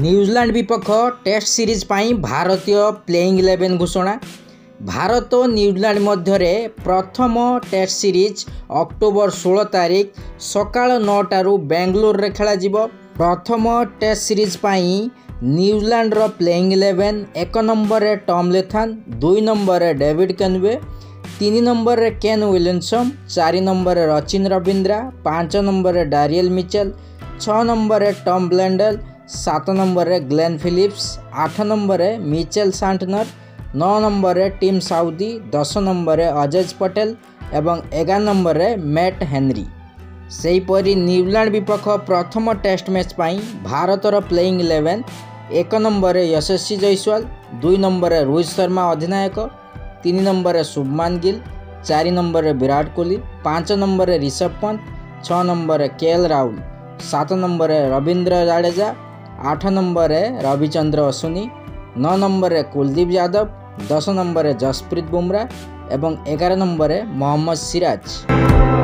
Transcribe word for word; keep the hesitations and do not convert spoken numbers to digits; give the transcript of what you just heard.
New Zealand विपक्ष test series पाई भारतीय playing eleven घोषणा। भारत और न्यूजीलैंड मध्य प्रथम टेस्ट सीरीज अक्टोबर सोलह तारीख सकाळ नौटारू बेंगलोर रे खेला जिवो। प्रथम टेस्ट सीरीज पाई न्यूजीलैंड रो प्लेइंग इलेवेन एक नंबर रे टॉम लेथन, दुई नंबर रे डेविड केनवे, तीन नंबर रे केन विलियमसन, चार नंबर रे रचिन रविंद्रा, पांच नंबर रे डारियल मिचेल, छह नंबर रे टॉम ब्लेंडल, सात नंबर रे ग्लेन फिलिप्स, आठ नंबर रे मिचेल सांटनर, नौ नंबर रे टीम साउदी, दस नंबर रे अजय पटेल एवं ग्यारह नंबर रे मैट हेनरी। सेहीपरि न्यूजीलैंड विपक्ष प्रथम टेस्ट मैच पाई भारतर प्लेइंग इलेवेन एक नंबर रे यशस्वी जयसवाल, दुई नंबर रे रोहित शर्मा अधिनायक, तीन नंबर रे शुभमान गिल, चार नंबर रे विराट कोहली, पांच नंबर रे ऋषभ पंत, छह नंबर रे के एल राहुल, सात नंबर रे रविंद्र जाडेजा, आठ नंबर रे रविचंद्र अश्विनी, नौ नंबर रे कुलदीप यादव, दस नंबर रे जसप्रीत बुमराह एवं ग्यारह नंबर रे मोहम्मद सिराज।